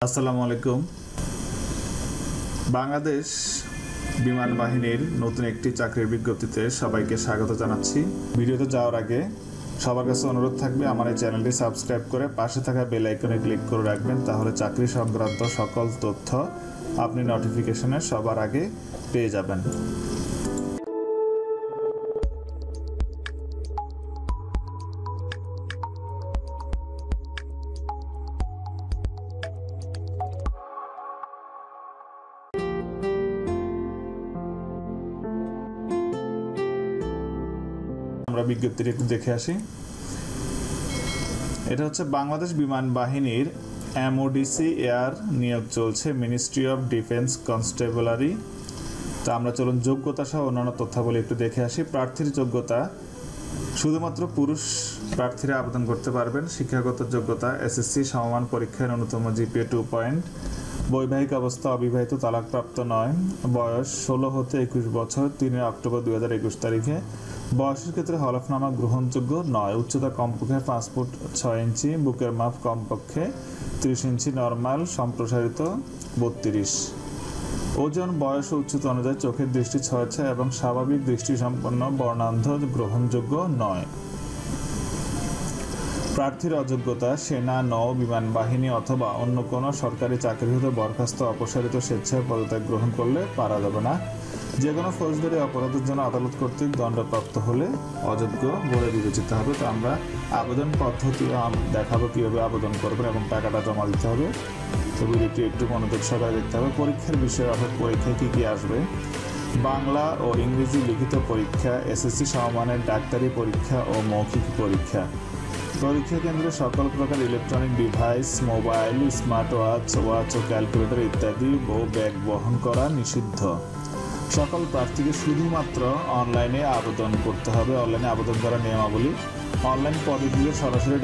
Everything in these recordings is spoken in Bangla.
আসসালামু আলাইকুম। বাংলাদেশ বিমান বাহিনীর নতুন একটি চাকরির বিজ্ঞপ্তিতে সবাইকে স্বাগত জানাচ্ছি। ভিডিওতে যাওয়ার আগে সবার কাছে অনুরোধ থাকবে আমার এই চ্যানেলটি সাবস্ক্রাইব করে পাশে থাকা বেল আইকনে ক্লিক করে রাখবেন, তাহলে চাকরি সংক্রান্ত সকল তথ্য আপনি নোটিফিকেশনে সবার আগে পেয়ে যাবেন। আমরা বিজ্ঞপ্তিটি একটু দেখে আসি। এটা হচ্ছে বাংলাদেশ বিমান বাহিনীর এমওডিসি এয়ার নিয়োগ চলছে, মিনিস্ট্রি অফ ডিফেন্স কনস্টেবলারি। তো আমরা চলুন যোগ্যতা সহ অন্যান্য তথ্যাবলী একটু দেখে আসি। প্রার্থীর যোগ্যতা, শুধুমাত্র পুরুষ প্রার্থীরা আবেদন করতে পারবেন। শিক্ষাগত যোগ্যতা এসএসসি সমমান পরীক্ষায় ন্যূনতম জিপিএ 2 পয়েন্ট, বৈবাহিক অবস্থা অবিবাহিত, তালাকপ্রাপ্ত নয়, বয়স 16 হতে 21 বছর, 3 অক্টোবর 2021 তারিখে। বয়সের ক্ষেত্রে হলফনামা গ্রহণযোগ্য নয়। উচ্চতা কমপক্ষে 5 ফুট 6 ইঞ্চি, বুকের মাপ কমপক্ষে 30 ইঞ্চি, নর্মাল সম্প্রসারিত 32। ওজন, বয়স ও উচ্চতা অনুযায়ী চোখের দৃষ্টি 6 এবং স্বাভাবিক দৃষ্টি সম্পন্ন বর্ণান্ধ গ্রহণযোগ্য নয়। প্রার্থীর অযোগ্যতা, সেনা, নৌ বিমান বাহিনী অথবা অন্য কোনো সরকারি চাকরি হতে বরখাস্ত, অপসারিত, স্বেচ্ছায় পদত্যাগ গ্রহণ করলে পারা যাবে না। যে কোনো ফৌজদারি অপরাধের জন্য আদালত কর্তৃক দণ্ডপ্রাপ্ত হলে অযোগ্য বলে বিবেচিত হবে। তো আমরা আবেদন পদ্ধতি দেখাবো কীভাবে আবেদন করবেন এবং টাকাটা জমা দিতে হবে। তো ভিডিওটি একটু মনোযোগ সহকারে দেখতে হবে। পরীক্ষার বিষয়, অর্থাৎ পরীক্ষায় কী কী আসবে: বাংলা ও ইংরেজি লিখিত পরীক্ষা, এসএসসি সমমানের ডাক্তারি পরীক্ষা ও মৌখিক পরীক্ষা। পরীক্ষা কেন্দ্রে সকল প্রকার electronic device, mobile, smart watch ও ক্যালকুলেটর ইত্যাদি ও ব্যাগ বহন করা নিষিদ্ধ। সকল প্রার্থীকে শুধুমাত্র অনলাইনে আবেদন করতে হবে। অনলাইনে আবেদন করার নিয়মাবলী: অনলাইন পদ্ধতিতে সরাসরি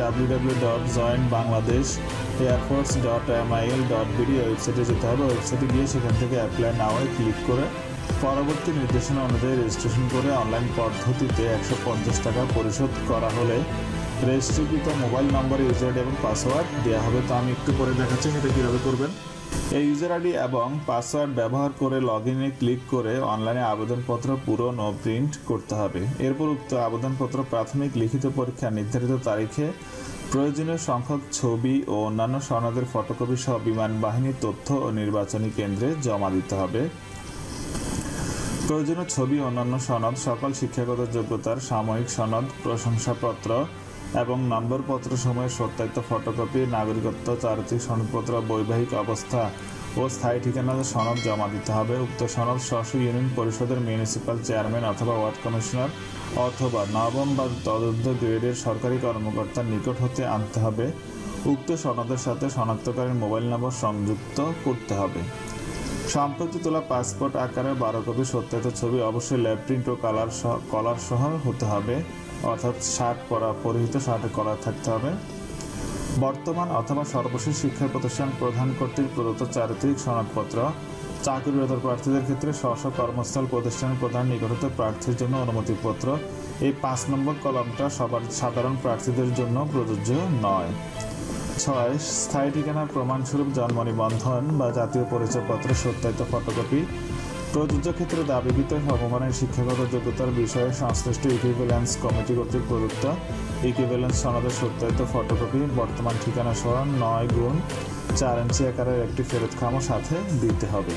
www.joinbangladeshairforce.mil.bd ওয়েবসাইটে যেতে হবে। ওয়েবসাইটে গিয়ে সেখান থেকে অ্যাপ্লাই নাওয়ে ক্লিক করে পরবর্তী নির্দেশনা অনুযায়ী রেজিস্ট্রেশন করে অনলাইন পদ্ধতিতে 150 টাকা পরিশোধ করা হলে রেজিস্ট্রিকৃত মোবাইল নম্বরে ইউজার আইডি এবং পাসওয়ার্ড দেওয়া হবে। তো আমি একটু করে দেখাচ্ছি সেটা কীভাবে করবেন। এই ইউজার আইডি এবং পাসওয়ার্ড ব্যবহার করে লগইনে ক্লিক করে অনলাইনে আবেদনপত্র পূরণ ও প্রিন্ট করতে হবে। এরপর উক্ত আবেদনপত্র প্রাথমিক লিখিত পরীক্ষার নির্ধারিত তারিখে প্রয়োজনীয় সংখ্যক ছবি ও অন্যান্য সনদের ফটোকপি সহ বিমান বাহিনীর তথ্য ও নির্বাচনী কেন্দ্রে জমা দিতে হবে। প্রয়োজনীয় ছবি ও অন্যান্য সনদ, সকল শিক্ষাগত যোগ্যতার সাময়িক সনদ, প্রশংসাপত্র এবং নম্বরপত্র সময়ের সত্যায়িত ফটোকপি, নাগরিকত্ব, চারিত্রিক সনদপত্র, বৈবাহিক অবস্থা ও স্থায়ী ঠিকানার সনদ জমা দিতে হবে। উক্ত সনদ স্ব ইউনিয়ন পরিষদের মিউনিসিপ্যাল চেয়ারম্যান অথবা ওয়ার্ড কমিশনার অথবা নবম বা তদূর্ধ্ব গ্রেডের সরকারি কর্মকর্তার নিকট হতে আনতে হবে। উক্ত সনদের সাথে শনাক্তকারীর মোবাইল নম্বর সংযুক্ত করতে হবে। সম্প্রতি তোলা পাসপোর্ট আকারের 12 কপি সত্যায়িত ছবি অবশ্যই ল্যাব প্রিন্ট ও কলার সহ হতে হবে, অর্থাৎ পরিহিত শার্টে কলার থাকতে হবে। বর্তমান অথবা সর্বশেষ শিক্ষা প্রতিষ্ঠান প্রধান কর্তৃক প্রদত্ত চারিত্রিক সনদপত্র। চাকরিরত প্রার্থীদের ক্ষেত্রে স্ব কর্মস্থল প্রতিষ্ঠানের প্রধান নিকটস্থ প্রার্থীর জন্য অনুমতিপত্র। এই 5 নম্বর কলামটা সবার সাধারণ প্রার্থীদের জন্য প্রযোজ্য নয়। 6 স্থায়ী ঠিকানার প্রমাণস্বরূপ জন্ম নিবন্ধন বা জাতীয় পরিচয়পত্রের সত্যায়িত ফটোকপি। প্রযোজ্য ক্ষেত্রে দাবিকৃত সমমানের শিক্ষাগত যোগ্যতার বিষয়ে সংশ্লিষ্ট ইকুইভ্যালেন্স কমিটি কর্তৃক প্রদত্ত ইকুইভ্যালেন্স সনদের সত্যায়িত ফটোকপি। বর্তমান ঠিকানা সহ 9x4 ইঞ্চি আকারের একটি ফেরতখামও সাথে দিতে হবে।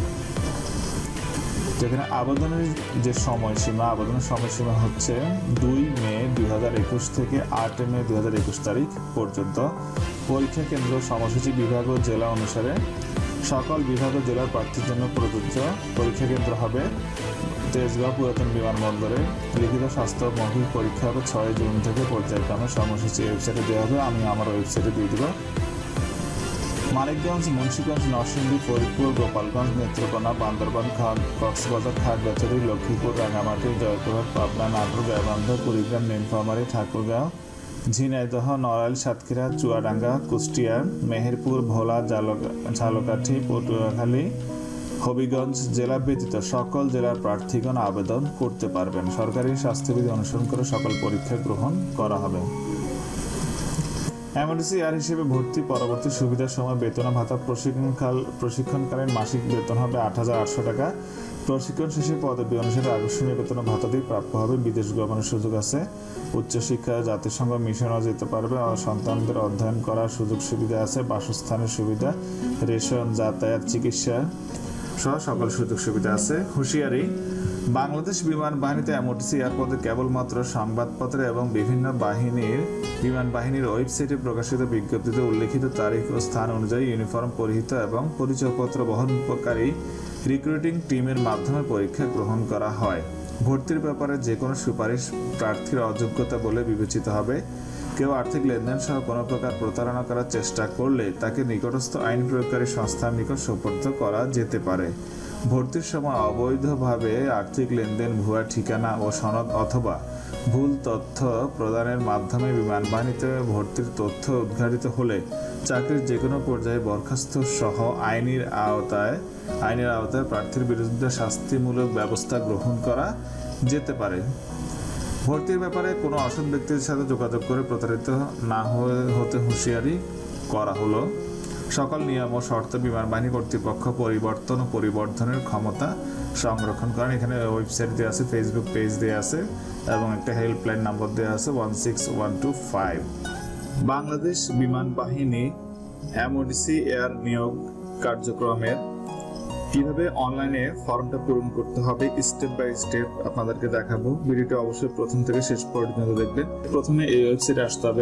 যেখানে আবেদনের যে সময়সীমা, আবেদনের সময়সীমা হচ্ছে 2 মে 2021 থেকে 8 মে 2021 তারিখ পর্যন্ত। পরীক্ষা কেন্দ্র, সময়সূচি বিভাগ ও জেলা অনুসারে সকল বিভাগ ও জেলার প্রার্থীর জন্য প্রযোজ্য। পরীক্ষা কেন্দ্র হবে তেজগাঁও পুরাতন বিমানবন্দরে। লিখিত স্বাস্থ্য মৌখিক পরীক্ষা হবে 6 জুন থেকে পর্যায়ক্রমে। সময়সূচি ওয়েবসাইটে দেওয়া হবে, আমি আমার ওয়েবসাইটে দিয়ে দেবো। মানিকগঞ্জ, মুন্সিগঞ্জ, নরসিংদী, ফরিদপুর, গোপালগঞ্জ, নেত্রকোনা, বান্দরবান, কক্সবাজার, খাগড়াছড়ি, লক্ষ্মীপুর, রাঙামাটি, জয়পুরহাট, পাবনা, নাটোর, গাইবান্ধা, কুড়িগ্রাম, নীলফামারী, ঠাকুরগাঁও, ঝিনাইদহ, নড়াইল, সাতক্ষীরা, চুয়াডাঙ্গা, কুষ্টিয়া, মেহেরপুর, ভোলা, ঝালকাঠি, পটুয়াখালী, হবিগঞ্জ জেলা ব্যতীত সকল জেলার প্রার্থীগণ আবেদন করতে পারবেন। সরকারি স্বাস্থ্যবিধি অনুসরণ করে সকল পরীক্ষা গ্রহণ করা হবে। এমডিসি-আর হিসেবে ভর্তি পরবর্তী সুবিধার সময় বেতন ভাতা প্রশিক্ষণকালীন মাসিক বেতন হবে ৮,৮০০ টাকা। প্রশিক্ষণ শেষে পদবি অনুসারে আকর্ষণীয় বেতন ভাতা দিয়ে প্রাপ্য হবে। বিদেশ গমনের সুযোগ আছে। উচ্চশিক্ষায় জাতিসংঘ মিশনও যেতে পারবে। সন্তানদের অধ্যয়ন করার সুযোগ সুবিধা আছে। বাসস্থানের সুবিধা, রেশন, যাতায়াত, চিকিৎসা সহ সকল সুযোগ সুবিধা আছে। হুঁশিয়ারি, বাংলাদেশ বিমান বাহিনীতে এমডিসি-আর পদে কেবলমাত্র সংবাদপত্রে এবং বিভিন্ন বিমান বাহিনীর ওয়েবসাইটে প্রকাশিত বিজ্ঞপ্তিতে উল্লেখিত তারিখ ও স্থান অনুযায়ী ইউনিফর্ম পরিহিত এবং পরিচয়পত্র বহনকারী রিক্রুটিং টিমের মাধ্যমে পরীক্ষা গ্রহণ করা হয়। ভর্তির ব্যাপারে যে কোনো সুপারিশ প্রার্থীর অযোগ্যতা বলে বিবেচিত হবে। কেউ আর্থিক লেনদেন সহ কোনো প্রকার প্রতারণা করার চেষ্টা করলে তাকে নিকটস্থ আইন প্রয়োগকারী সংস্থার নিকট সোপর্দ করা যেতে পারে। ভর্তির সময় অবৈধভাবে আর্থিক লেনদেন, ভুয়া ঠিকানা ও সনদ অথবা ভুল তথ্য প্রদানের মাধ্যমে বিমান বাহিনীতে ভর্তির তথ্য উদ্ঘাটিত হলে চাকরির যে কোনো পর্যায়ে বরখাস্ত সহ আইনের আওতায় প্রার্থীর বিরুদ্ধে শাস্তিমূলক ব্যবস্থা গ্রহণ করা যেতে পারে। ভর্তির ব্যাপারে কোনো অসৎ ব্যক্তির সাথে যোগাযোগ করে প্রতারিত না হতে হুঁশিয়ারি করা হলো। সকল নিয়ম ও শর্ত বিমান বাহিনী কর্তৃপক্ষ পরিবর্তন ও পরিবর্ধনের ক্ষমতা সংরক্ষণ করেন। এখানে ওয়েবসাইট দেওয়া আছে, ফেসবুক পেজ দেওয়া আছে এবং একটা হেল্পলাইন নাম্বার দেওয়া আছে 16125। বাংলাদেশ বিমান বাহিনী এমডিসি-আর নিয়োগ কার্যক্রমের কিভাবে অনলাইনে ফর্মটা পূরণ করতে হবে স্টেপ বাই স্টেপ আপনাদেরকে দেখাবো। ভিডিওটা অবশ্যই প্রথম থেকে শেষ পর্যন্ত দেখবেন। প্রথমে এই ওয়েবসাইটে আসতে হবে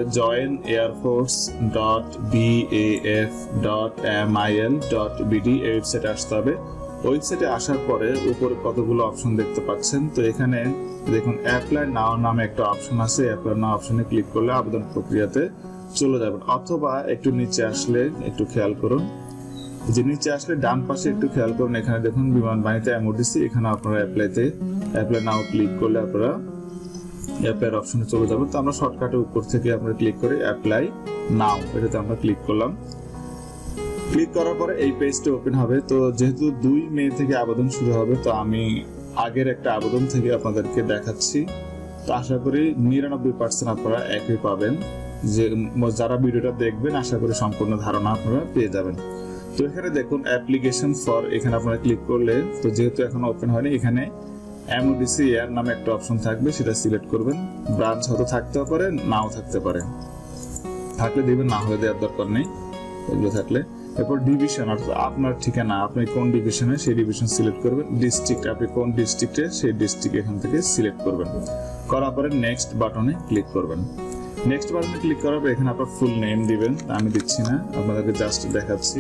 joinairforce.baf.mil.bd। এই ওয়েবসাইটে আসতে হবে। ওয়েবসাইটে আসার পরে উপরে কতগুলো অপশন দেখতে পাচ্ছেন। তো এখানে দেখুন অ্যাপ্লাই নাও নামে একটা অপশন আছে। অ্যাপ্লাই নাও অপশনে ক্লিক করলে আবেদন প্রক্রিয়াতে চলে যাবেন। অথবা একটু নিচে আসলে একটু খেয়াল করুন, যে নিচে আসলে ডান পাশে একটু খেয়াল করুন, এখানে দেখুন বিমান বাহিনীতে এমডিসি। এখানে আপনারা অ্যাপ্লাই নাও ক্লিক করলে আপনারা অ্যাপ্লাইয়ের অপশনে চলে যাবেন। তো আমরা শর্টকাটে উপর থেকে আমরা ক্লিক করে অ্যাপ্লাই নাও এটাতে আমরা ক্লিক করলাম। ক্লিক করার পরে এই পেজটা ওপেন হবে। তো যেহেতু 2 মে থেকে আবেদন শুরু হবে, তো আমি আগের একটা আবেদন থেকে আপনাদেরকে দেখাচ্ছি। তো আশা করি 99% আপনারা একই পাবেন। যে যারা ভিডিওটা দেখবেন আশা করি সম্পূর্ণ ধারণা আপনারা পেয়ে যাবেন। তো এখানে দেখুন অ্যাপ্লিকেশন ফর, এখানে আপনারা ক্লিক করলে, তো যেহেতু এখন ওপেন হয়নি, এখানে এমডিসি-আর নামে একটা অপশন থাকবে, সেটা সিলেক্ট করবেন। ব্রাঞ্চ হয়তো থাকতে পারে, নাও থাকতে পারে, থাকলে দিবেন, না হলে দেওয়ার দরকার নেই এগুলো থাকলে। এরপর ডিভিশন, অর্থাৎ আপনার ঠিকানা, আপনি কোন ডিভিশনে সেই ডিভিশন সিলেক্ট করবেন। ডিস্ট্রিক্ট, আপনি কোন ডিস্ট্রিক্টে সেই ডিস্ট্রিক্ট এখান থেকে সিলেক্ট করবেন। করার পরে নেক্সট বাটনে ক্লিক করবেন। নেক্সট বাটনে ক্লিক করার পর এখানে আপনার ফুল নেম দিবেন। আমি দিচ্ছি না, আপনাদেরকে জাস্ট দেখাচ্ছি।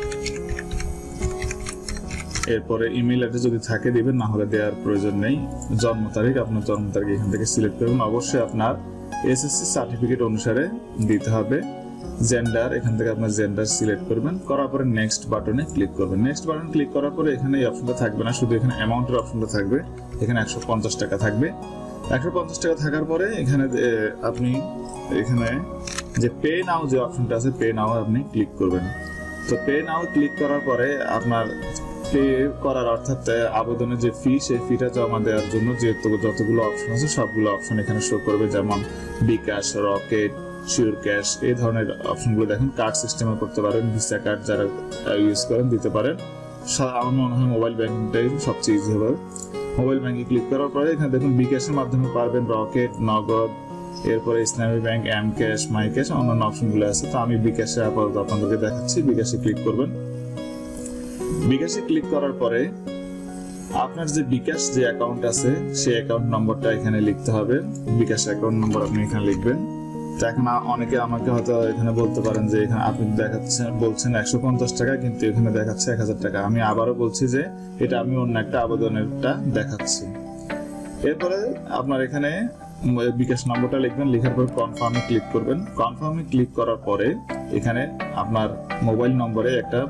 এরপরে ইমেল অ্যাড্রেস যদি থাকে দিবেন, না হলে দেওয়ার প্রয়োজন নেই। জন্ম তারিখ, আপনার জন্ম তারিখ এখান থেকে সিলেক্ট করবেন। অবশ্যই আপনার এসএসসি সার্টিফিকেট অনুসারে দিতে হবে। জেন্ডার, এখান থেকে আপনার জেন্ডার সিলেক্ট করবেন। করার পরে নেক্সট বাটনে ক্লিক করবেন। নেক্সট বাটন ক্লিক করার পরে এখানে এই অপশনটা থাকবে না, শুধু এখানে অ্যামাউন্টের অপশনটা থাকবে। এখানে 150 টাকা থাকবে। 150 টাকা থাকার পরে এখানে আপনি এখানে যে পে নাও যে অপশনটা আছে, পে নাও আপনি ক্লিক করবেন। তো পে নাও ক্লিক করার পরে আপনার পে করার, অর্থাৎ আবেদনের যে ফি, সেই ফিটা জমা দেওয়ার জন্য যতগুলো অপশন আছে সবগুলো অপশন এখানে শো করবে। যেমন বিকাশ, রকেট, শিওর ক্যাশ, এই ধরনের অপশনগুলো দেখেন। কার্ড সিস্টেমে করতে পারেন, ভিসা কার্ড যারা ইউজ করেন দিতে পারেন। আমার মনে হয় মোবাইল ব্যাংকিংটাই সবচেয়ে ইজি হবে। মোবাইল ব্যাংকে ক্লিক করার পরে এখানে দেখুন বিকাশের মাধ্যমে পারবেন, রকেট, নগদ, এরপরে Islami bank, M cash, my cash, অন্যান্য অপশনগুলো আছে। তো আমি বিকাশে আপাতত আপনাদেরকে দেখাচ্ছি। বিকাশে ক্লিক করবেন। বিকাশে ক্লিক করার পরে আপনার যে বিকাশ যে অ্যাকাউন্ট আছে সেই অ্যাকাউন্ট নম্বরটা এখানে লিখতে হবে। বিকাশ অ্যাকাউন্ট নম্বর আপনি এখানে লিখবেন। তো এখন অনেকে আমাকে হয়তো এখানে বলতে পারেন যে এখানে আপনি বলছেন 150 টাকা, কিন্তু এখানে দেখাচ্ছে 1000 টাকা। আমি আবারও বলছি যে এটা আমি অন্য একটা আবেদনেরটা দেখাচ্ছি। এরপরে আপনার এখানে বিকাশ নম্বরটা লিখবেন। লেখার পর কনফার্মে ক্লিক করবেন। কনফার্মে ক্লিক করার পরে এখানে আপনার মোবাইল নম্বরে একটা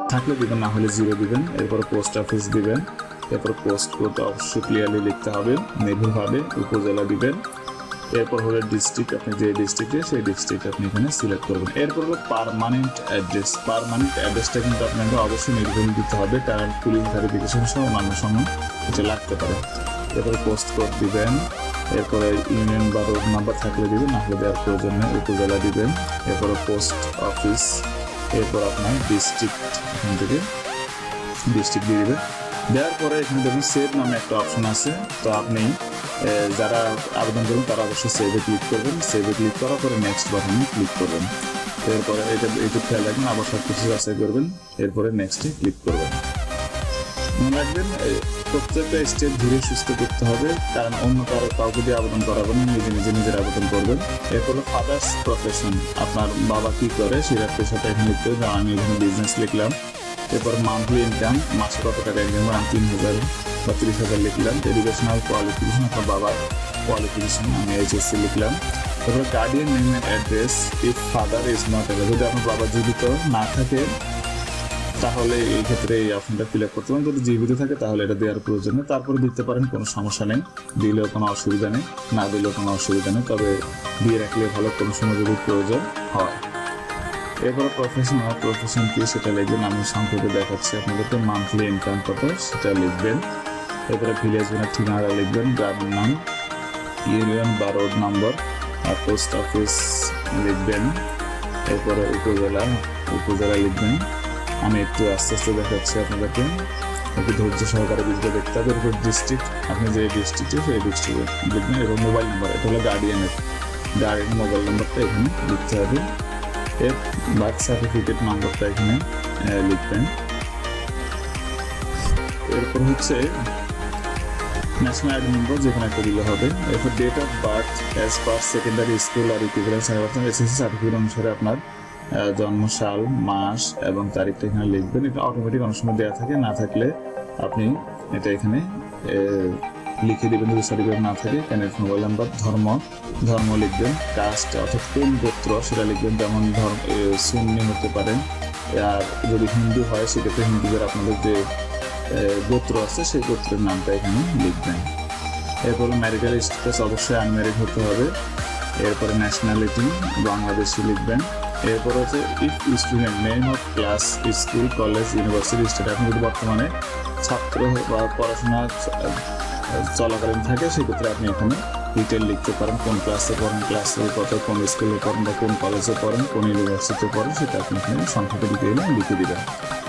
থাকলে দিবেন, না হলে 0 দিবেন। এরপর পোস্ট অফিস দিবেন, এরপর পোস্ট কোড অবশ্যই ক্লিয়ারলি লিখতে হবে, নির্ভুলভাবে। উপজেলা দিবেন, এরপর হলো ডিস্ট্রিক্ট, আপনি যে ডিস্ট্রিক্টে সেই ডিস্ট্রিক্ট আপনি এখানে সিলেক্ট করবেন। এরপর হলো পার্মানেন্ট অ্যাড্রেস। পার্মানেন্ট অ্যাড্রেসটা কিন্তু আপনাকে অবশ্যই নির্ভুল দিতে হবে, কারণ পুলিশ ভেরিফিকেশন সহ অন্যান্য সময় এটা লাগতে পারে। এরপরে পোস্ট কোড দিবেন, এরপরে ইউনিয়ন বা রোড নাম্বার থাকলে দিবেন, না হলে দেওয়ার প্রয়োজন নেই। উপজেলা দিবেন, এরপরে পোস্ট অফিস, এরপর আপনার ডিস্ট্রিক্ট, এখান থেকে ডিস্ট্রিক্ট দিয়ে দেবেন। দেওয়ার পরে এখানে দেখুন সেভ নামে একটা অপশন আছে, তো আপনি যারা আবেদন করবেন তারা অবশ্যই সেভে ক্লিক করবেন। সেভে ক্লিক করার পরে নেক্সট বাটনে ক্লিক করবেন। এরপরে এটা খেয়াল রাখবেন, আবার সব কিছু যাচাই করবেন, এরপরে নেক্সটে ক্লিক করবেন। মনে রাখবেন প্রত্যেকটা স্টেপ ধীরে সুস্থ করতে হবে, কারণ অন্য কাউকে দিয়ে আবেদন করাবেন না, নিজের আবেদন করবেন। এরপর ফাদার্স প্রফেশন, আপনার বাবা কি করে সেটা পেশাটা এখানে লিখতে হবে। আমি এখানে বিজনেস লিখলাম। এরপর মান্থলি ইনকাম, মাসে কত টাকা ইনকাম, আমি 3,000 বা 30,000 লিখলাম। এডুকেশনাল কোয়ালিফিকেশন, আপনার বাবার কোয়ালিফিকেশন, আমি HSC লিখলাম। তারপরে guardian name and address if father is not available, যদি আপনার বাবা জীবিত না থাকে তাহলে এই ক্ষেত্রে এই অপশনটা ফিল আপ করতে পারেন। যদি জীবিত থাকে তাহলে এটা দেওয়ার প্রয়োজন নেই, তারপরে দিতে পারেন, কোনো সমস্যা নেই, দিলেও কোনো অসুবিধা নেই, না দিলেও কোনো অসুবিধা নেই, তবে দিয়ে রাখলে ভালো, কোনো সময় যদি প্রয়োজন হয়। এরপরে প্রফেশন কি সেটা লিখবেন, আমি সংক্ষেপে দেখাচ্ছি আপনাদেরকে। মান্থলি ইনকাম কত সেটা লিখবেন। এরপরে ভিলেজ বা ঠিকানা লিখবেন, গ্রামের নাম, ইউনিয়ন বা রোড নাম্বার, আর পোস্ট অফিস লিখবেন। এরপরে উপজেলা লিখবেন। আমি একটু আস্তে আস্তে দেখাচ্ছি আপনাদেরকে, একটু ধৈর্য সহকারে ভিডিও দেখতে হবে। এরপর ডিস্ট্রিক্ট, আপনি যে ডিস্ট্রিক্টে সেই ডিস্ট্রিক্টে লিখবেন। এরপর মোবাইল নাম্বার, এটা হলো গার্ডিয়ান মোবাইল নাম্বারটা এখানে লিখতে হবে। এর বার্থ সার্টিফিকেট নাম্বারটা এখানে লিখবেন। এরপর হচ্ছে ন্যাশনাল আইডি নম্বর, যেখানে একটা দিলে হবে। এরপর date of birth as per secondary school or equivalent SSC certificate অনুসারে আপনার জন্মসাল, মাস এবং তারিখটা এখানে লিখবেন। এটা অটোমেটিক অনেক সময় দেওয়া থাকে, না থাকলে আপনি এটা এখানে লিখে দেবেন যদি সার্টিফিকেট না থাকে। ক্যান্ডিডেট মোবাইল নাম্বার, ধর্ম লিখবেন। কাস্ট অর্থাৎ কোন গোত্র সেটা লিখবেন, যেমন সুন্নি হতে পারেন, আর যদি হিন্দু হয় সেক্ষেত্রে হিন্দুদের আপনাদের যে গোত্র আছে সেই গোত্রের নামটা এখানে লিখবেন। এরপরে ম্যারিটাল স্ট্যাটাস, অবশ্যই আনম্যারিড হতে হবে। এরপরে ন্যাশনালিটি বাংলাদেশি লিখবেন। এরপর হচ্ছে if student name of class, school, college, university, state, আপনি যদি বর্তমানে ছাত্র বা পড়াশোনা চলাকালীন থাকে সেক্ষেত্রে আপনি এখানে ডিটেল লিখতে পারেন, কোন ক্লাসে পড়েন, ক্লাসের কত, কোন স্কুলে পড়েন বা কোন কলেজে পড়েন, কোন ইউনিভার্সিটিতে পড়েন, সেটা আপনি এখানে সংক্ষেপে ডিটেইলে লিখে দেবেন।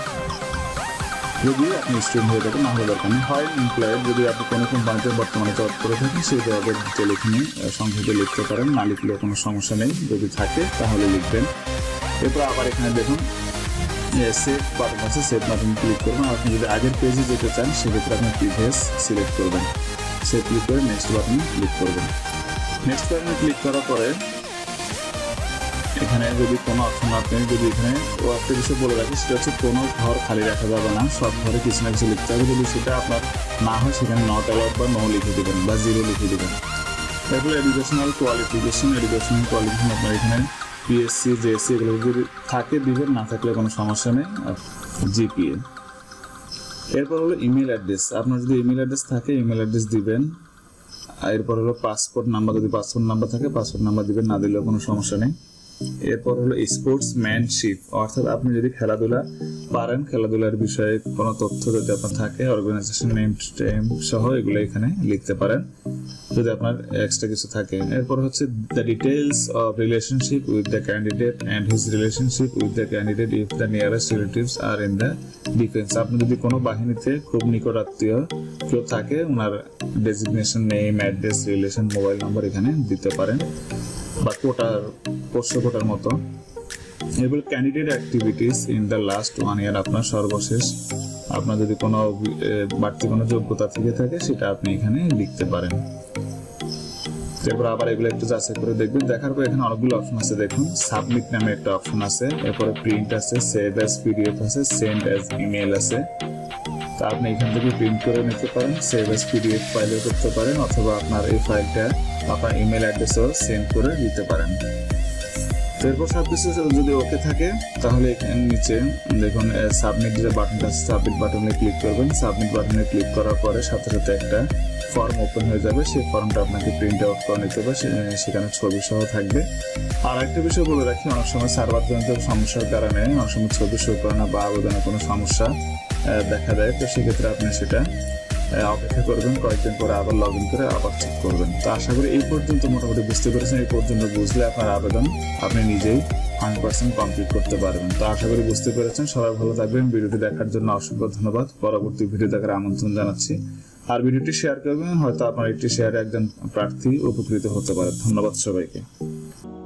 যদি আপনি স্টুডেন্ট হয়ে থাকেন, না হলে দরকার নেই। হয় এমপ্লয়েড, যদি আপনি কোনো কোম্পানিতে বর্তমানে জব করে থাকেন সেই জবের ডিটেল এখানে সংক্ষেপে লিখতে পারেন, না লিখলেও কোনো সমস্যা নেই, যদি থাকে তাহলে লিখবেন। এরপর আবার এখানে দেখুন সেভ বাটন আছে, সেভ বাটন ক্লিক করবেন। আপনি যদি আগের পেজে যেতে চান সেক্ষেত্রে আপনি প্রিভিয়াস সিলেক্ট করবেন। সেভ ক্লিক করে নেক্সট বাটনে ক্লিক করবেন। নেক্সট বাটনে ক্লিক করার পরে এখানে যদি কোনো অপশন আপনি যদি এখানে একটা বিষয় বলে রাখি, সেটা হচ্ছে কোনো ঘর খালি রাখা যাবে না, সব ঘরে কিছু না কিছু লিখতে হবে। যদি সেটা আপনার না হয় সেখানে নট অ্যালাউড বা নো লিখে দেবেন বা 0 লিখে দেবেন। তারপরে এডুকেশনাল কোয়ালিফিকেশন আপনার এখানে PSC, JSC এগুলো যদি থাকে দিবেন, না থাকলে কোনো সমস্যা নেই, GPA। এরপর হলো ইমেল অ্যাড্রেস, আপনার যদি ইমেল অ্যাড্রেস থাকে ইমেল অ্যাড্রেস দিবেন। এরপর হলো পাসপোর্ট নাম্বার, যদি পাসপোর্ট নাম্বার থাকে পাসপোর্ট নাম্বার দিবেন, না দিলেও কোনো সমস্যা নেই। এরপর হলো স্পোর্টসম্যানশিপ, অর্থাৎ আপনি যদি খেলাধুলা পারেন, খেলাধুলার বিষয়ে কোনো তথ্য যদি আপনার থাকে, অর্গানাইজেশন নেম সহ এগুলো এখানে লিখতে পারেন যদি আপনার এক্সট্রা কিছু থাকে। এরপর হচ্ছে the details of relationship with the candidate and his relationship with the candidate if the nearest relatives are in the defence, আপনি যদি কোনো বাহিনীতে খুব নিকট আত্মীয় কেউ থাকে ওনার designation, name, address, relation, mobile number এখানে দিতে পারেন, বা পোস্ট কোটার মতো। এবার candidate activities in the last 1 year, আপনার সর্বশেষ আপনার যদি কোনো বাড়তি কোনো যোগ্যতা থেকে থাকে সেটা আপনি এখানে লিখতে পারেন। এরপর আবার এগুলো একটু যাচাই করে দেখবেন। দেখার পর এখানে অনেকগুলো অপশন আছে, দেখুন সাবমিট নামে একটা অপশন আছে, এরপরে প্রিন্ট আছে, সেভ অ্যাজ PDF আছে, সেন্ড অ্যাজ ইমেল আছে। তা আপনি এখান থেকে প্রিন্ট করে নিতে পারেন, সেভ অ্যাজ PDF ফাইলে করতে পারেন, অথবা আপনার এই ফাইলটা আপনার ইমেল অ্যাড্রেসেও সেন্ড করে দিতে পারেন। তো এরপর সবকিছু যদি ওকে থাকে তাহলে এখানে নিচে দেখুন সাবমিট যে বাটনটা আছে, সাবমিট বাটনে ক্লিক করবেন। সাবমিট বাটনে ক্লিক করার পরে সাথে সাথে একটা ফর্ম ওপেন হয়ে যাবে। সেই ফর্মটা আপনাকে প্রিন্ট আউট করে নিতে হবে, সেখানে ছবি সহ থাকবে। আর একটা বিষয় বলে রাখি, অনেক সময় সার্ভার জনিত সমস্যার কারণে অনেক সময় ছবি শো করে না বা আবেদনে কোনো সমস্যা দেখা দেয়। তো সেক্ষেত্রে আপনি সেটা অপেক্ষা করবেন, কয়েকদিন পরে আবার লগ ইন করে আবার চেক করবেন। তো আশা করি এই পর্যন্ত মোটামুটি বুঝতে পেরেছেন। এই পর্যন্ত বুঝলে আপনার আবেদন আপনি নিজেই 100% কমপ্লিট করতে পারবেন। তো আশা করি বুঝতে পেরেছেন। সবাই ভালো থাকবেন। ভিডিওটি দেখার জন্য অসংখ্য ধন্যবাদ। পরবর্তী ভিডিও দেখার আমন্ত্রণ জানাচ্ছি। আর ভিডিওটি শেয়ার করবেন, হয়তো আপনার একটি শেয়ারে একজন প্রার্থী উপকৃত হতে পারে। ধন্যবাদ সবাইকে।